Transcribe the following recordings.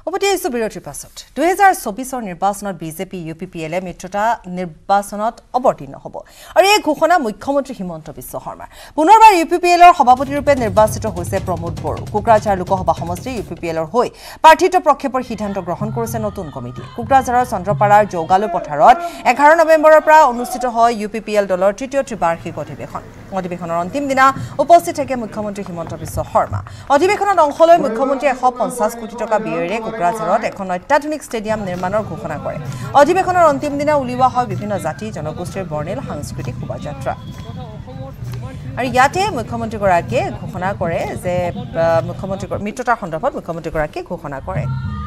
উপস্থিত বিৰোধীৰ পাছত 2024 নিৰ্বাচনত বিজেপি UPPL মিত্ৰতা নিৰ্বাচনত অৱতীৰ্ণ হ'ব আৰু এই ঘোষণা মুখ্যমন্ত্ৰী হিমন্ত বিশ্ব শৰ্মা পুনৰবাৰ UPPLৰ সভাপতি ৰূপে নিৰ্বাচিত হৈছে প্ৰমোদ বড়ো কোকৰাঝাৰ লোকসভা সমষ্টি UPPLৰ হৈ প্ৰাৰ্থিত্ব প্ৰক্ষেপৰ সিদ্ধান্ত গ্ৰহণ কৰিছে নতুন কমিটি কোকৰাঝাৰৰ চন্দ্ৰপাৰাৰ জৌগালু পথাৰত 11 নৱেম্বৰৰ পৰা অনুষ্ঠিত হয় UPPL দলৰ তৃতীয় ত্ৰিবাৰ্ষিক অধিৱেশনৰ অন্তিম দিনা উপস্থিত থাকে মুখ্যমন্ত্ৰী হিমন্ত বিশ্ব শৰ্মা অধিৱেশনত অংশ লৈ মুখ্যমন্ত্ৰী 150 কোটি টকা ব্যয়েৰে কোকৰাঝাৰত এখন অত্যাধুনিক ষ্টেডিয়াম নিৰ্মাণৰ ঘোষণা কৰে অধিৱেশনৰ অন্তিম দিনা উলিওৱা হয় বিভিন্ন জাতি জনগোষ্ঠীৰ বৰ্ণিল সাংস্কৃতিক শোভাযাত্ৰা আৰু ইয়াতে মুখ্যমন্ত্ৰীগৰাকীয়ে ঘোষণা কৰে যে মুখ্যমন্ত্ৰী মিত্ৰতাৰ সন্দৰ্ভত মুখ্যমন্ত্ৰীগৰাকীয়ে ঘোষণা কৰে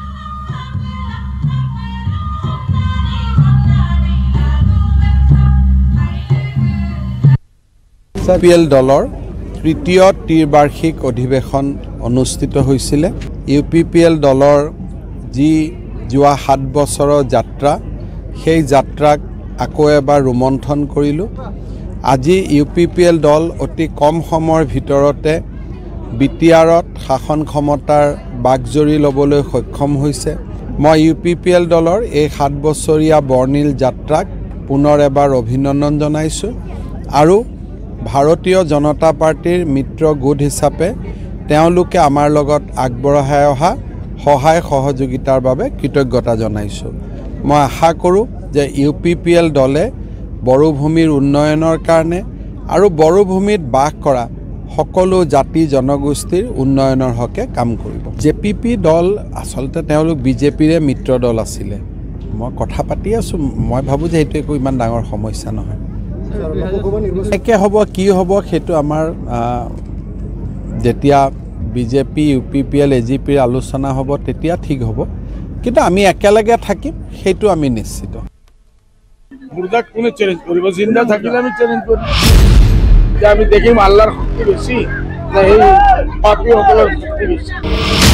UPPL দলৰ তৃতীয় ত্ৰিবাৰ্ষিক অধিৱেশন অনুষ্ঠিত হৈছিল UPPL দলৰ যি যোৱা 7 বছৰৰ যাত্ৰা সেই যাত্ৰাক আকৌ এবাৰ ৰোমন্থন কৰিলো আজি UPPL দল অতি কম সময়ৰ ভিতৰতে বিটিআৰত শাসন ক্ষমতাৰ বাগজৰি লবলৈ সক্ষম হৈছে মই UPPL দলৰ এই 7 বছৰীয়া বৰ্ণিল যাত্ৰাক পুনৰ এবাৰ অভিনন্দন জনাইছো আৰু ভাৰতীয় জনতা পাৰ্টিৰ মিত্ৰ গোট হিচাপে তেওঁলোকে আমাৰ লগত আগবঢ়াই অহা সহায় সহযোগিতাৰ বাবে কৃতজ্ঞতা জনাইছো মই আশা কৰোঁ যে UPPL দলে বড়োভূমিৰ উন্নয়নৰ কাৰণে আৰু বড়োভূমিত বাস কৰা সকলো জাতি জনগোষ্ঠীৰ উন্নয়নৰ হকে কাম কৰিব JPP দল আসলতে তেওঁলোক BJPৰে মিত্ৰ দল আছিল মই কথা পাতি আছো মই ভাবো যে এটো একো ইমান ডাঙৰ সমস্যা নহয় একে হ'ব কি হ'ব হেতু আমাৰ যেতিয়া BJP UPPL AGP আলোচনা হ'ব তেতিয়া ঠিক হ'ব কিন্তু আমি একেলগে থাকিম হেতু আমি নিশ্চিত মুর্দা কোনে চ্যালেঞ্জ করিব জিন্দা থাকিলে আমি চ্যালেঞ্জ করি যে আমি দেখিম আল্লাহর শক্তি বেশি না এই পাপী সকলের শক্তি বেশি